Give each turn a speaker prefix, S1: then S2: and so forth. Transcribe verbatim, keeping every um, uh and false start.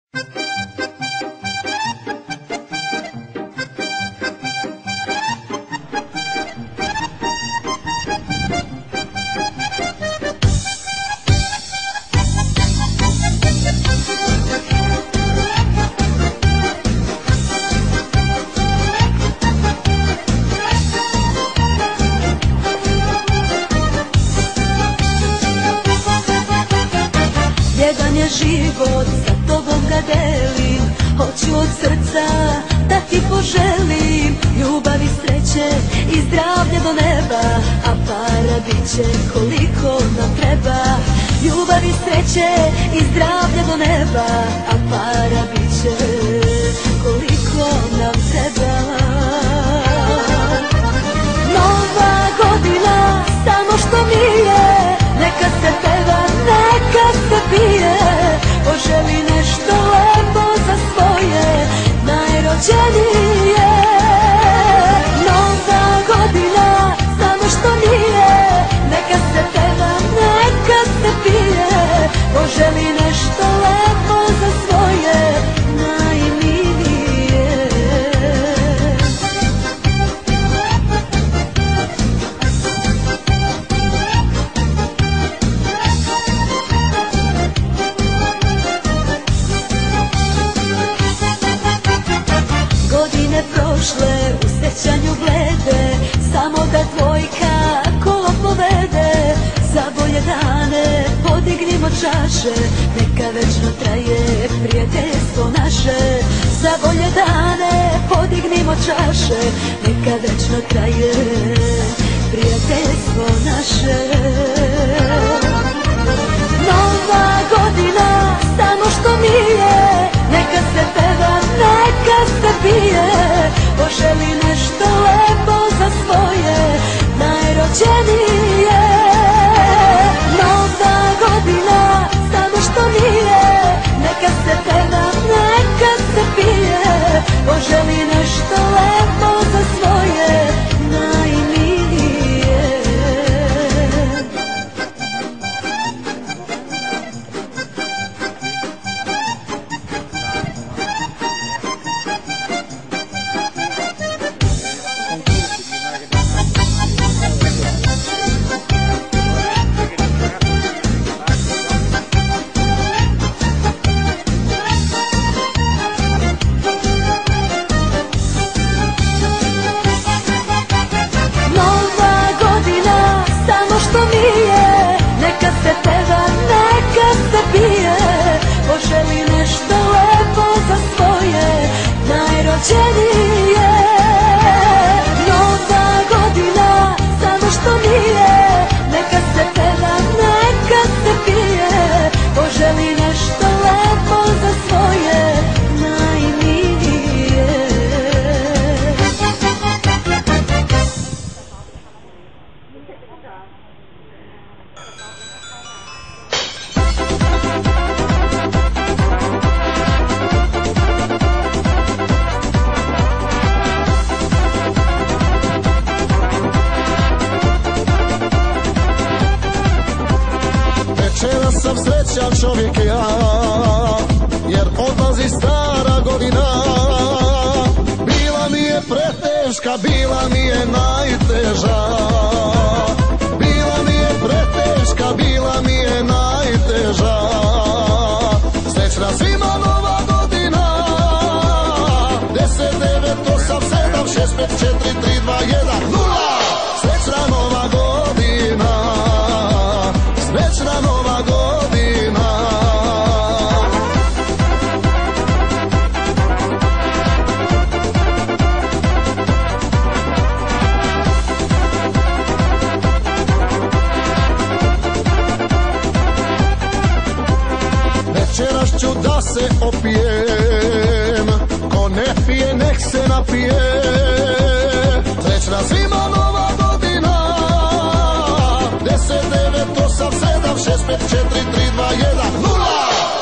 S1: Život sa tobom ga delim, hoću od srca da ti poželim ljubav i sreće i zdravlje do neba, a para bit će koliko nam treba. Ljubav i sreće i zdravlje do neba, a para bit će koliko nam treba. Nova godina, samo što nije, neka se peva, neka se pije, poželi nešto lepo za svoje najrođenije. Nova godina, samo što nije, neka se peva, neka se pije, poželi nešto lepo za svoje najmilije. Godine prošle u sećanju blede, samo da dvojka kolo povede. Za bolje dane podignimo čaše, neka večno traje prijateljstvo naše. Za bolje dane podignimo čaše, neka večno traje prijateljstvo naše. Nova godina, samo što nije, neka se peva, neka se pije, poželi nešto lepo za svoje najrođenije. Nova godina, samo što nije, neka se peva, neka se pije, poželi nešto lepo za svoje najmilije. Neka se peva, neka se pije, poželi nešto lepo za svoje najrođenije. Nova godina, samo što nije, neka se peva, neka se pije, poželi nešto lepo za svoje najmilije.
S2: Večeras sam srećan čovjek ja, jer odlazi stara godina. Bila mi je preteška, bila mi je najteža. Bila mi je preteška, bila mi je najteža. Srećna svima nova godina. Deset, devet, osam, sedam, šest, pet, četiri, tri, dva, jedan, nula. Srećna nova godina, srećna nova godina. Večeras ću da se opijem, ko ne pije nek se napije. Srećna svima nova godina. Deset, devet, osam, sedam, šest, pet, četiri, tri, dva, jedan, nula.